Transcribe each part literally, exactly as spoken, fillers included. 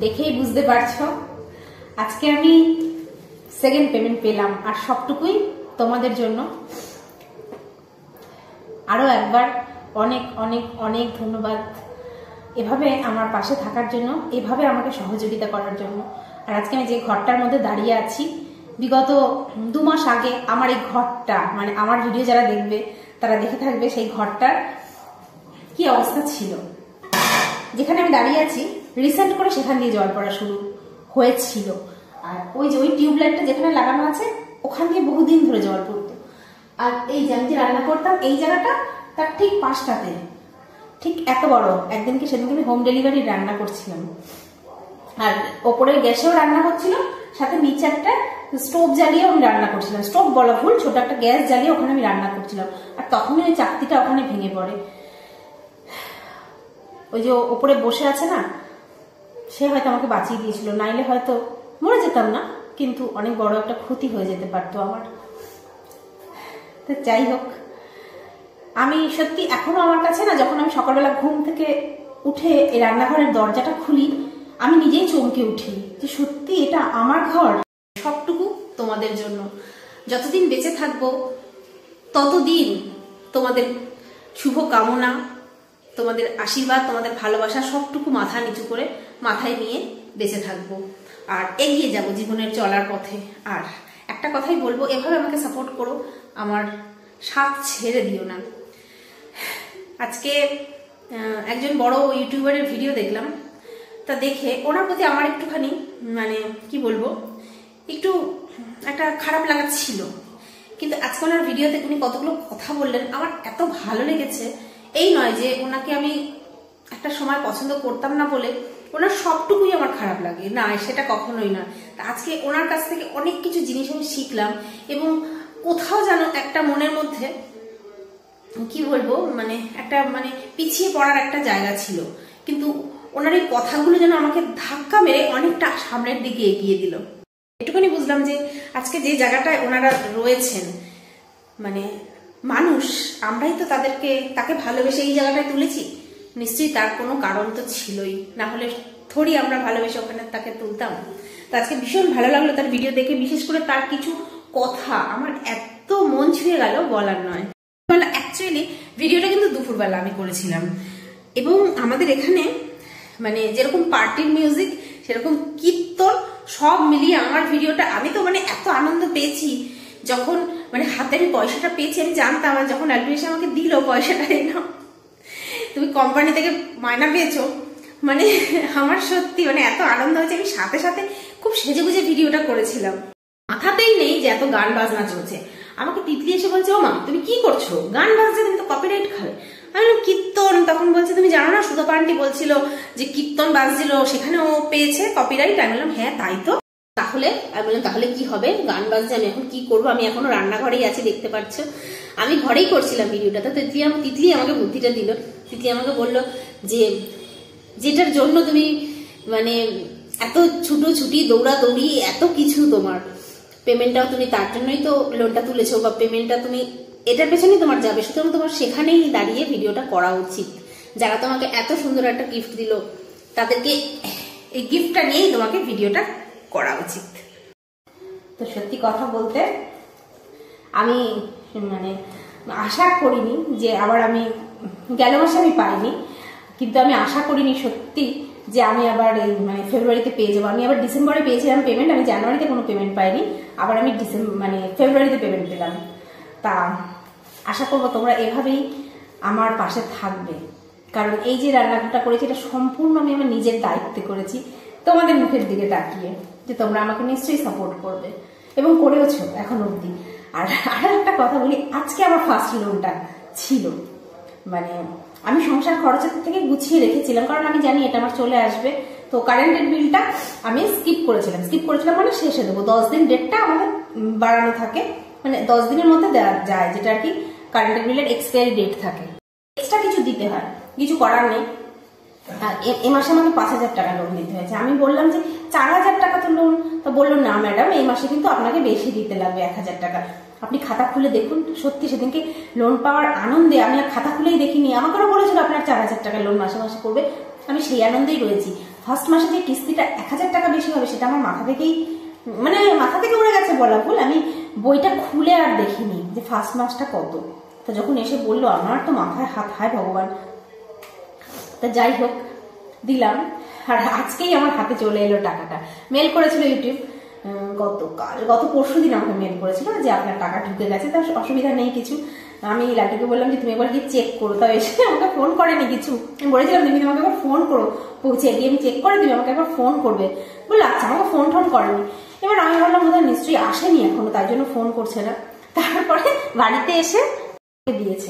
দেখেই বুঝতে পারছো আজকে আমি সেকেন্ড পেমেন্ট পেলাম, আর সবটুকুই তোমাদের জন্য। আরো একবার অনেক অনেক অনেক ধন্যবাদ এভাবে আমার পাশে থাকার জন্য, এভাবে আমাকে সহযোগিতা করার জন্য। আর আজকে আমি যে ঘরটার মধ্যে দাঁড়িয়ে আছি, বিগত দু মাস আগে আমার এই ঘরটা, মানে আমার ভিডিও যারা দেখবে তারা দেখে থাকবে সেই ঘরটার কি অবস্থা ছিল। যেখানে আমি দাঁড়িয়ে আছি রিসেন্ট করে সেখান দিয়ে জল পড়া শুরু হয়েছিল, আর ওই যে ওই টিউবলাইটটা যেখানে লাগানো আছে ওখান দিয়ে বহুদিন ধরে জল পড়তো। আর এই যে আমি যে রান্না করতাম এই জায়গাটা তার ঠিক পাশটাতে, ঠিক এত বড়, একদিনকে সেদিনকে আমি হোম ডেলিভারি রান্না করছিলাম, আর ওপরের গ্যাসেও রান্না হচ্ছিল, সাথে নিচে একটা স্টোভ জ্বালিয়ে আমি রান্না করছিলাম। স্টোভ বলা ভুল, ছোট একটা গ্যাস জ্বালিয়ে ওখানে আমি রান্না করছিলাম। আর তখনই ওই চাকতিটা ওখানে ভেঙে পড়ে। ওই যে ওপরে বসে আছে না, সে হয়তো আমাকে বাঁচিয়ে দিয়েছিল, নাইলে হয়তো মরে যেতাম না, কিন্তু অনেক বড় একটা ক্ষতি হয়ে যেতে পারতো আমার। তো যাই হোক, আমি সত্যি এখনো আমার কাছে না, যখন আমি সকালবেলা ঘুম থেকে উঠে এই রান্নাঘরের দরজাটা খুলি আমি নিজেই চমকে উঠি যে সত্যি এটা আমার ঘর। সবটুকু তোমাদের জন্য। যতদিন বেঁচে থাকবো ততদিন তোমাদের শুভ কামনা, তোমাদের আশীর্বাদ, তোমাদের ভালোবাসা সবটুকু মাথা নিচু করে মাথায় নিয়ে বেঁচে থাকবো আর এগিয়ে যাব জীবনের চলার পথে। আর একটা কথাই বলবো, এভাবে আমাকে সাপোর্ট করো, আমার সাথ ছেড়ে দিও না। আজকে একজন বড় ইউটিউবারের ভিডিও দেখলাম, তা দেখে ওনার প্রতি আমার একটুখানি মানে কি বলবো, একটু একটা খারাপ লাগা ছিল। কিন্তু আজকে ওনার ভিডিওতে উনি কতগুলো কথা বললেন আমার এত ভালো লেগেছে। এই নয় যে ওনাকে আমি একটা সময় পছন্দ করতাম না বলে ওনার সবটুকুই আমার খারাপ লাগে, না, সেটা কখনোই না। আজকে ওনার কাছ থেকে অনেক কিছু জিনিস আমি শিখলাম, এবং কোথাও যেন একটা মনের মধ্যে কি বলবো, মানে একটা মানে পিছিয়ে পড়ার একটা জায়গা ছিল, কিন্তু ওনার এই কথাগুলো যেন আমাকে ধাক্কা মেরে অনেকটা সামনের দিকে এগিয়ে দিল। একটুখানি বুঝলাম যে আজকে যে জায়গাটায় ওনারা রয়েছেন, মানে মানুষ, আমরাই তো তাদেরকে তাকে ভালোবেসে এই জায়গাটায় তুলেছি, নিশ্চয়ই তার কোনো কারণ তো ছিলই, না হলে থোড়ি আমরা ভালোবেসে ওখানে তাকে তুলতাম। তো আজকে ভীষণ ভালো লাগলো তার ভিডিও দেখে, বিশেষ করে তার কিছু কথা আমার এত মন ছুঁয়ে গেল বলার নয়। অ্যাকচুয়ালি ভিডিওটা কিন্তু দুপুরবেলা আমি করেছিলাম, এবং আমাদের এখানে মানে যেরকম পার্টির মিউজিক সেরকম কীর্তন সব মিলিয়ে আমার ভিডিওটা, আমি তো মানে এত আনন্দ পেয়েছি যখন মানে হাতের পয়সাটা পেয়েছি। আমি জানতাম, আর যখন অ্যাডমিন এসে আমাকে দিল পয়সাটা, এই নাও তুমি কোম্পানি থেকে মায়না পেয়েছো, মানে আমার সত্যি মানে এত আনন্দ হয়েছে। আমি সাথে সাথে খুব সেজে গুজে ভিডিওটা করেছিলাম, মাথাতেই নেই যে এত গান বাজনা চলছে। আমাকে তিতলি এসে বলছে, ও মা তুমি কি করছো, গান বাজছে, তুমি তো কপিরাইট খাবে। আমি বললাম কীর্তন। তখন বলছে তুমি জানো না সুধা পান্টি বলছিল যে কীর্তন বাজছিল, সেখানে ও পেয়েছে কপিরাইট। আমি বললাম হ্যাঁ তাই তো। তাহলে আমি বললাম তাহলে কি হবে, গান বাজছে, আমি এখন কি করবো, আমি এখনো রান্নাঘরেই আছি, দেখতে পাচ্ছ আমি ঘরেই করছিলাম ভিডিওটা। তো তিতলি তিতলি আমাকে বুদ্ধিটা দিল। তিতলি আমাকে বললো যে যেটার জন্য তুমি মানে এত ছুটো ছুটি দৌড়া দৌড়ি এত কিছু, তোমার পেমেন্টটাও তুমি তার জন্যই তো লোনটা তুলেছো, বা পেমেন্টটা তুমি এটার পেছনেই তোমার যাবে, সুতরাং তোমার সেখানেই দাঁড়িয়ে ভিডিওটা করা উচিত। যারা তোমাকে এত সুন্দর একটা গিফট দিল তাদেরকে এই গিফটটা নিয়েই তোমাকে ভিডিওটা করা উচিত। তো সত্যি কথা বলতে আমি মানে আশা করিনি যে আবার আমি গেল মাসে আমি পাইনি, কিন্তু আমি আশা করিনি সত্যি যে আমি আবার এই মানে ফেব্রুয়ারিতে পেয়ে যাবো। আমি আবার ডিসেম্বরে পেয়েছিলাম পেমেন্ট, আমি জানুয়ারিতে কোনো পেমেন্ট পাইনি, আবার আমি ডিসেম্বর মানে ফেব্রুয়ারিতে পেমেন্ট পেলাম। তা আশা করবো তোমরা এভাবেই আমার পাশে থাকবে, কারণ এই যে রান্নাটা করেছি এটা সম্পূর্ণ আমি আমার নিজের দায়িত্বে করেছি, তোমাদের মুখের দিকে তাকিয়ে যে তোমরা আমাকে নিশ্চয়ই সাপোর্ট করবে, এবং করেওছো এখন অবধি। আর আরো একটা কথা বলি, আজকে আমার ফার্স্ট লোনটা ছিল, মানে আমি সংসার খরচের থেকে গুছিয়ে রেখেছিলাম, কারণ আমি জানি এটা আমার চলে আসবে। তো কারেন্টের বিলটা আমি স্কিপ করেছিলাম, স্কিপ করেছিলাম মানে শেষে দেবো, দশ দিন ডেটটা আমাদের বাড়ানো থাকে, মানে দশ দিনের মধ্যে দেওয়া যায়, যেটা আর কি কারেন্টের বিলের এক্সপায়ারি ডেট থাকে, এক্সট্রা কিছু দিতে হয়, কিছু করার নেই। এ মাসে আমাকে পাঁচ হাজার টাকা লোন দিতে হয়েছে। আমি বললাম যে চার হাজার টাকা তো লোন, তো বললো না ম্যাডাম এই মাসে কিন্তু আপনাকে বেশি দিতে লাগবে এক হাজার টাকা। আপনি খাতা খুলে দেখুন। সত্যি সেদিনকে লোন পাওয়ার আনন্দে আমি আর খাতা খুলেই দেখিনি, আমাকেও বলেছিল আপনার চার হাজার টাকা লোন মাসে মাসে করবে, আমি সেই আনন্দেই রয়েছি। ফার্স্ট মাসে যে কিস্তিটা এক হাজার টাকা বেশি হবে সেটা আমার মাথা থেকেই মানে মাথা থেকে উড়ে গেছে বলা ভুল, আমি বইটা খুলে আর দেখিনি যে ফার্স্ট মাসটা কত। তা যখন এসে বললো আমার তো মাথায় হাত, হায় ভগবান। তা যাই হোক দিলাম, আর আজকেই আমার হাতে চলে এলো টাকাটা। মেল করেছিল ইউটিউব গতকাল, গত পরশু দিন আমাকে মেল করেছিল যে আপনার টাকা ঢুকে গেছে, তার অসুবিধা নেই কিছু। আমি লাটিকে বললাম যে তুমি একবার গিয়ে চেক করো, তাও এসে আমাকে ফোন করেনি কিছু। আমি বলেছিলাম তুমি তোমাকে একবার ফোন করো, পৌঁছে গিয়ে আমি চেক করে দিবি, আমাকে একবার ফোন করবে। বললো আচ্ছা, আমাকে ফোন টোন করেনি। এবার আমি বললাম বোধহয় নিশ্চয়ই আসেনি এখনো, তাই জন্য ফোন করছে না। তারপরে বাড়িতে এসে দিয়েছে,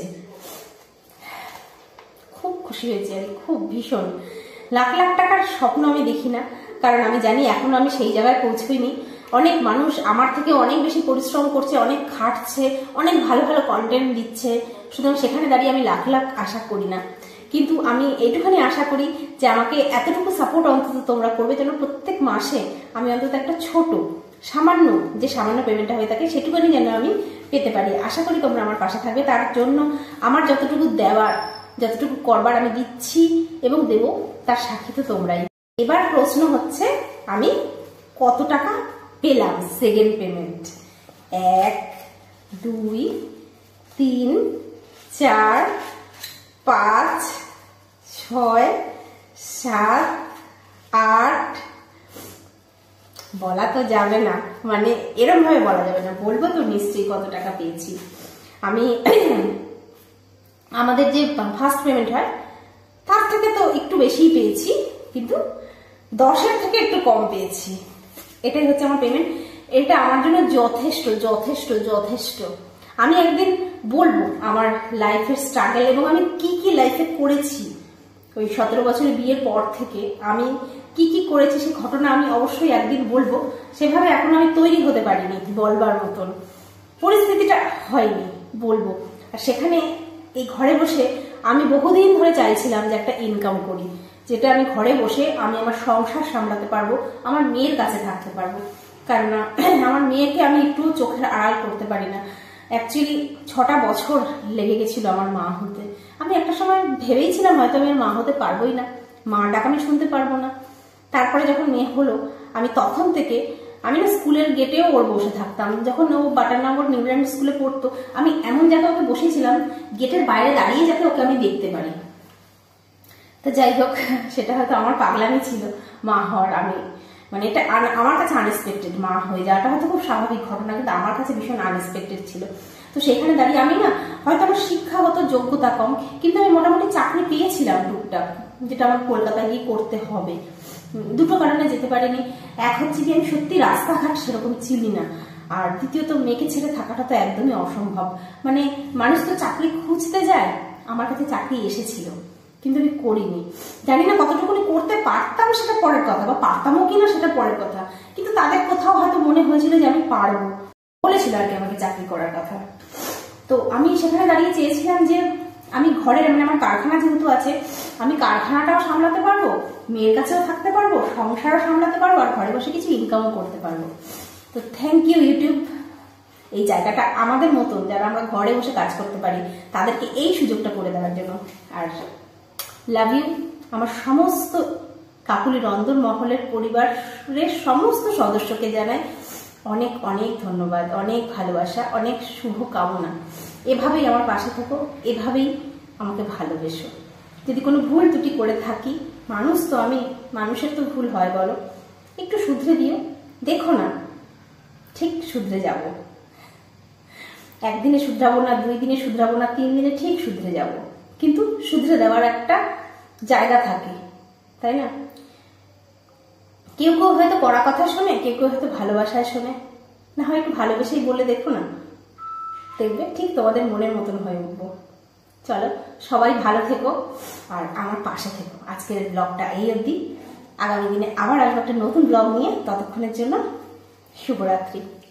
খুব খুশি হয়েছি আমি, খুব ভীষণ। লাখ লাখ টাকার স্বপ্ন আমি দেখি না, কারণ আমি জানি এখনো আমি সেই জায়গায় পৌঁছইনি। অনেক মানুষ আমার থেকে অনেক বেশি পরিশ্রম করছে, অনেক খাটছে, অনেক ভালো ভালো কন্টেন্ট দিচ্ছে, সুতরাং সেখানে দাঁড়িয়ে আমি লাখ লাখ আশা করি না। কিন্তু আমি এইটুখানি আশা করি যে আমাকে এতটুকু সাপোর্ট অন্তত তোমরা করবে, যেন প্রত্যেক মাসে আমি অন্তত একটা ছোট সামান্য যে সামান্য পেমেন্টটা হয়ে থাকে সেটুকুনি যেন আমি পেতে পারি। আশা করি তোমরা আমার পাশে থাকবে, তার জন্য আমার যতটুকু দেওয়ার, যতটুকু করবার আমি দিচ্ছি এবং দেব, তার সাক্ষী তো তোমরাই। এবার প্রশ্ন হচ্ছে আমি কত টাকা পেলাম সেকেন্ড পেমেন্ট। এক, দুই, তিন, চার, পাঁচ, ছয়, সাত, আট, বলা তো যাবে না, মানে এরম ভাবে বলা যাবে না, বলবো তো নিশ্চয়ই কত টাকা পেয়েছি আমি। আমাদের যে ফার্স্ট পেমেন্ট হয় তার থেকে তো একটু বেশিই পেয়েছি, কিন্তু দশের থেকে একটু কম পেয়েছি। এটাই হচ্ছে আমার পেমেন্ট। এটা আমার জন্য যথেষ্ট যথেষ্ট যথেষ্ট। আমি একদিন বলবো আমার লাইফের স্ট্রাগল এবং আমি কি কি লাইফে করেছি ওই সতেরো বছরের বিয়ের পর থেকে আমি কি কি করেছি সেই ঘটনা আমি অবশ্যই একদিন বলবো। সেভাবে এখন আমি তৈরি হতে পারিনি বলবার মতন, পরিস্থিতিটা হয়নি বলবো। আর সেখানে এই ঘরে বসে আমি বহুদিন ধরে চাইছিলাম যে একটা ইনকাম করি, যেটা আমি ঘরে বসে আমি আমার সংসার সামলাতে পারবো, আমার মেয়ের কাছে থাকতে পারবো। কারণ আমার মেয়েকে আমি একটু চোখের আড়াল করতে পারি না। অ্যাকচুয়ালি ছটা বছর লেগে গেছিল আমার মা হতে। আমি একটা সময় ভেবেইছিলাম হয়তো আমি আর মা হতে পারবোই না, মা ডাক আমি শুনতে পারবো না। তারপরে যখন মেয়ে হলো আমি তখন থেকে আমি না স্কুলের গেটেও ওর বসে থাকতাম। যখন ও বাটারনগর নিউল্যান্ড স্কুলে পড়তো আমি এমন জায়গায় ওকে বসেছিলাম গেটের বাইরে দাঁড়িয়ে যাতে ওকে আমি দেখতে পারি। তো যাই হোক, সেটা হয়তো আমার পাগলামি ছিল মা হওয়ার। আমি মানে এটা আমার কাছে আনএক্সপেক্টেড, মা হয়ে যাওয়াটা হয়তো খুব স্বাভাবিক ঘটনা, কিন্তু আমার কাছে ভীষণ আনএক্সপেক্টেড ছিল। তো সেখানে দাঁড়িয়ে আমি না হয়তো আমার শিক্ষাগত যোগ্যতা কম, কিন্তু আমি মোটামুটি চাকরি পেয়েছিলাম টুকটাক, যেটা আমার কলকাতায় গিয়ে করতে হবে। দুটো কারণে যেতে পারিনি। এক হচ্ছে কি আমি সত্যি রাস্তাঘাট সেরকম চিনি না, আর দ্বিতীয়ত মেয়েকে ছেড়ে থাকাটা তো একদমই অসম্ভব। মানে মানুষ তো চাকরি খুঁজতে যায়, আমার কাছে চাকরি এসেছিল কিন্তু আমি করিনি। জানি না কতটুকুনি করতে পারতাম সেটা পরের কথা, বা পারতামও কিনা সেটা পরের কথা, কিন্তু তাদের কোথাও হয়তো মনে হয়েছিল যে আমি পারবো, বলেছিল আর কি আমাকে চাকরি করার কথা। তো আমি সেখানে দাঁড়িয়ে চেয়েছিলাম যে আমি ঘরের মানে আমার কারখানা যেহেতু আছে, আমি কারখানাটাও সামলাতে পারবো, মেয়ের কাছেও থাকতে পারবো, সংসারও সামলাতে পারবো, আর ঘরে বসে কিছু ইনকামও করতে পারবো। তো থ্যাংক ইউ ইউটিউব, এই জায়গাটা আমাদের মতন যারা আমরা ঘরে বসে কাজ করতে পারি তাদেরকে এই সুযোগটা করে দেওয়ার জন্য। আর লাভ ইউ আমার সমস্ত কাকুলি রন্ধন মহলের পরিবারের সমস্ত সদস্যকে জানাই অনেক অনেক ধন্যবাদ, অনেক ভালোবাসা, অনেক শুভ কামনা। এভাবেই আমার পাশে থাকো, এভাবেই আমাকে ভালোবেসো। যদি কোনো ভুল ত্রুটি করে থাকি, মানুষ তো আমি, মানুষের তো ভুল হয় বলো, একটু শুধরে দিও। দেখো না ঠিক শুধরে যাব, একদিনে শুধরাবো না, দুই দিনে শুধরাবো না, তিন দিনে ঠিক শুধরে যাব, কিন্তু শুধরে দেওয়ার একটা জায়গা থাকে, তাই না? কেউ কেউ হয়তো কড়া কথা শোনে, কেউ কেউ হয়তো ভালোবাসায় শোনে, না হয় একটু ভালোবেসেই বলে দেখো না, দেখবে ঠিক তোমাদের মনের মতন হয়ে উঠবো। চলো সবাই ভালো থেকো আর আমার পাশে থেকো। আজকের ব্লগটা এই অবধি, আগামী দিনে আবার আসবো একটা নতুন ব্লগ নিয়ে। ততক্ষণের জন্য শুভরাত্রি।